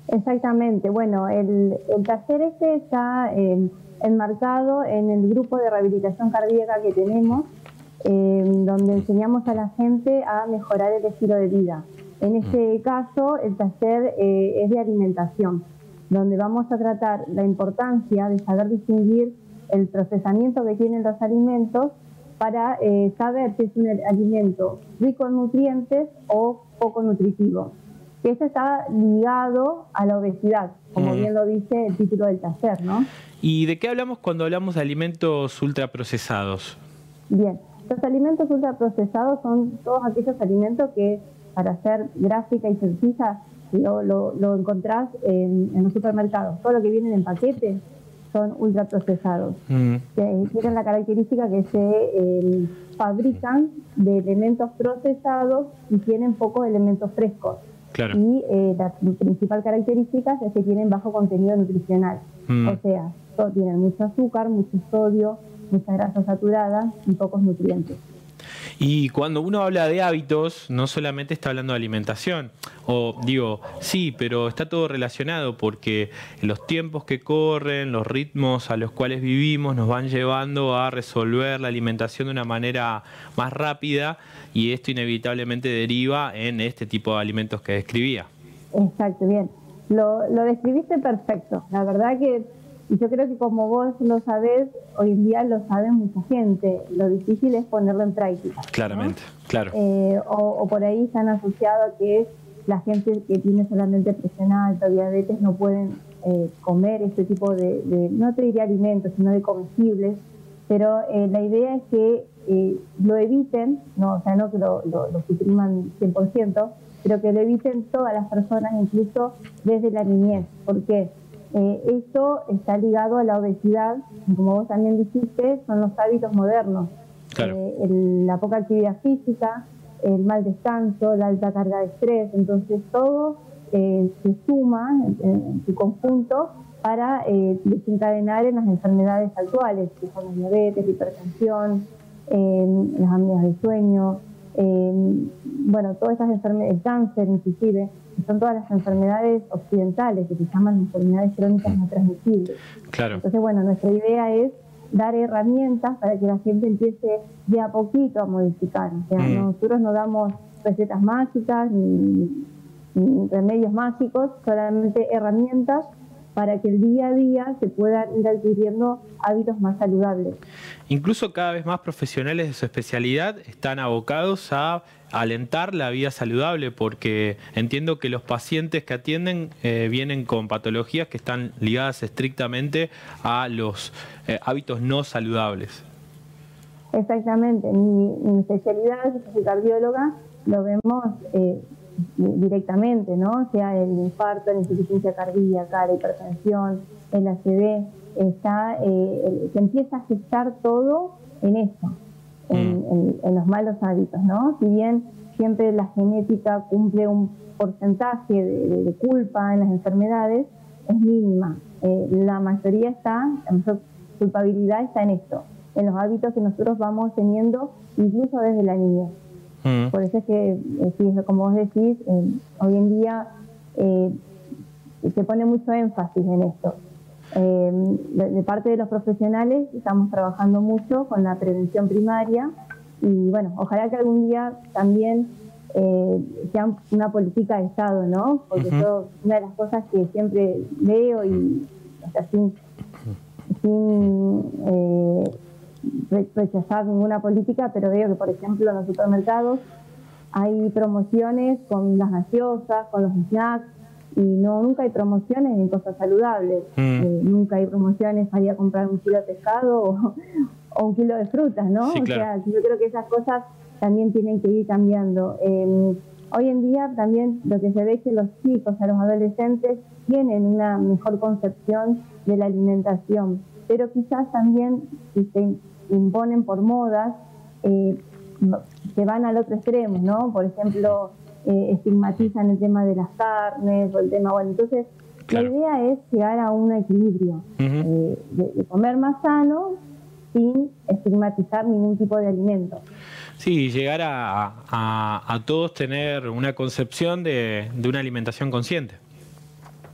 Exactamente. Bueno, el taller este está enmarcado en el grupo de rehabilitación cardíaca que tenemos, donde enseñamos a la gente a mejorar el estilo de vida. En este caso, el taller es de alimentación, donde vamos a tratar la importancia de saber distinguir el procesamiento que tienen los alimentos para saber si es un alimento rico en nutrientes o poco nutritivo. Que eso está ligado a la obesidad, como bien lo dice el título del taller, ¿no? ¿Y de qué hablamos cuando hablamos de alimentos ultraprocesados? Bien, los alimentos ultraprocesados son todos aquellos alimentos que, para hacer gráfica y sencilla, lo encontrás en los supermercados. Todo lo que viene en paquete son ultraprocesados. Tienen la característica que se fabrican de elementos procesados y tienen pocos elementos frescos. Claro. Y la principal característica es que tienen bajo contenido nutricional. O sea, tienen mucho azúcar, mucho sodio, mucha grasa saturada y pocos nutrientes. Y cuando uno habla de hábitos, no solamente está hablando de alimentación, o digo, sí, pero está todo relacionado porque los tiempos que corren, los ritmos a los cuales vivimos nos van llevando a resolver la alimentación de una manera más rápida y esto inevitablemente deriva en este tipo de alimentos que describía. Exacto, bien. Lo describiste perfecto. La verdad que yo creo que como vos lo sabés, hoy en día lo sabe mucha gente. Lo difícil es ponerlo en práctica, ¿no? Claramente, claro. O por ahí están asociados a que la gente que tiene solamente presión alta, diabetes, no pueden comer este tipo de, no te diría alimentos, sino de comestibles. Pero la idea es que lo eviten, no, o sea, no que lo supriman 100%, pero que lo eviten todas las personas, incluso desde la niñez. ¿Por qué? Esto está ligado a la obesidad, como vos también dijiste, son los hábitos modernos. Claro. La poca actividad física, el mal descanso, la alta carga de estrés, entonces todo se suma en su conjunto para desencadenar en las enfermedades actuales, que son la diabetes, la hipertensión, las apneas del sueño, bueno, todas estas enfermedades, el cáncer inclusive, son todas las enfermedades occidentales que se llaman enfermedades crónicas no transmisibles. Claro. Entonces, bueno, nuestra idea es dar herramientas para que la gente empiece de a poquito a modificar. O sea, nosotros no damos recetas mágicas ni remedios mágicos, solamente herramientas para que el día a día se puedan ir adquiriendo hábitos más saludables. Incluso cada vez más profesionales de su especialidad están abocados a alentar la vida saludable, porque entiendo que los pacientes que atienden vienen con patologías que están ligadas estrictamente a los hábitos no saludables. Exactamente. Mi especialidad, yo soy cardióloga, lo vemos directamente, ¿no? O sea, el infarto, la insuficiencia cardíaca, la hipertensión, el ACV, se empieza a gestar todo en esto, en los malos hábitos, ¿no? Si bien siempre la genética cumple un porcentaje de culpa en las enfermedades, es mínima. La mayoría la mayor culpabilidad está en esto, en los hábitos que nosotros vamos teniendo incluso desde la niñez. Por eso es que, como vos decís, hoy en día se pone mucho énfasis en esto. De parte de los profesionales estamos trabajando mucho con la prevención primaria y bueno, ojalá que algún día también sea una política de Estado, ¿no? Porque yo, una de las cosas que siempre veo y hasta sin rechazar ninguna política, pero veo que, por ejemplo, en los supermercados hay promociones con las gaseosas, con los snacks, y nunca hay promociones en cosas saludables. Nunca hay promociones para ir a comprar un kilo de pescado o un kilo de frutas, ¿no? Sí, claro. O sea, yo creo que esas cosas también tienen que ir cambiando. Hoy en día también lo que se ve es que los chicos, los adolescentes, tienen una mejor concepción de la alimentación, pero quizás también si se imponen por modas, se van al otro extremo, ¿no? Por ejemplo, estigmatizan el tema de las carnes o el tema, bueno, entonces claro, la idea es llegar a un equilibrio de comer más sano sin estigmatizar ningún tipo de alimento. Sí, llegar a todos tener una concepción de una alimentación consciente.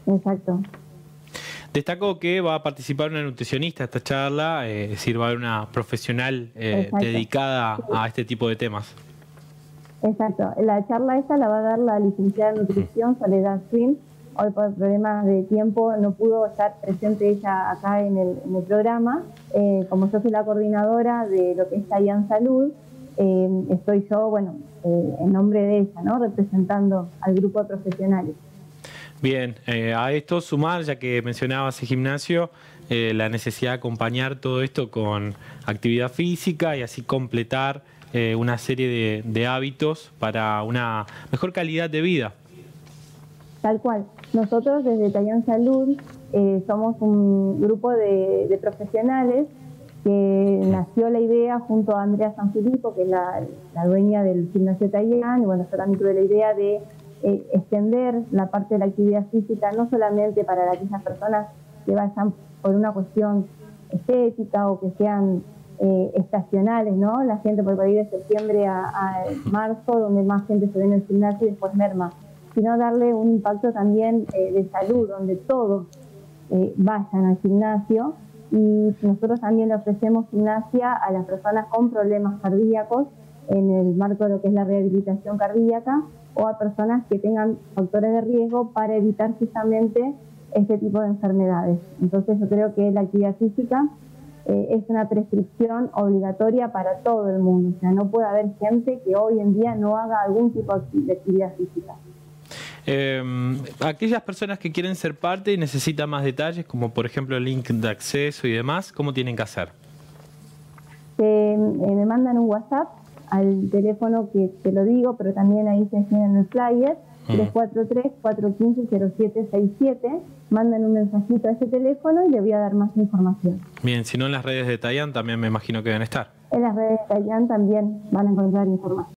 Exacto. Destaco que va a participar una nutricionista esta charla, es decir, va a haber una profesional dedicada a este tipo de temas. Exacto. La charla esta la va a dar la licenciada en nutrición, Soledad Swin. Hoy por problemas de tiempo no pudo estar presente ella acá en el programa. Como yo soy la coordinadora de lo que es Tayan Salud, estoy yo, bueno, en nombre de ella, ¿no? Representando al grupo de profesionales. Bien, a esto sumar, ya que mencionabas el gimnasio, la necesidad de acompañar todo esto con actividad física y así completar una serie de hábitos para una mejor calidad de vida. Tal cual. Nosotros desde Tayan Salud somos un grupo de profesionales que nació la idea junto a Andrea Sanfilippo, que es la dueña del gimnasio Tayan, y bueno, yo también tuve la idea de extender la parte de la actividad física, no solamente para aquellas personas que vayan por una cuestión estética o que sean estacionales, ¿no? La gente por ahí de septiembre a marzo, donde más gente se ve en el gimnasio y después merma, sino darle un impacto también de salud, donde todos vayan al gimnasio. Y nosotros también le ofrecemos gimnasia a las personas con problemas cardíacos en el marco de lo que es la rehabilitación cardíaca, o a personas que tengan factores de riesgo para evitar justamente este tipo de enfermedades. Entonces yo creo que la actividad física es una prescripción obligatoria para todo el mundo. O sea, no puede haber gente que hoy en día no haga algún tipo de actividad física. Aquellas personas que quieren ser parte y necesitan más detalles, como por ejemplo el link de acceso y demás, ¿cómo tienen que hacer? Me mandan un WhatsApp al teléfono que te lo digo, pero también ahí se enseña en el flyer, 343-415-0767. Mandan un mensajito a ese teléfono y le voy a dar más información. Bien, si no en las redes de Tayan también me imagino que deben estar. En las redes de Tayan también van a encontrar información.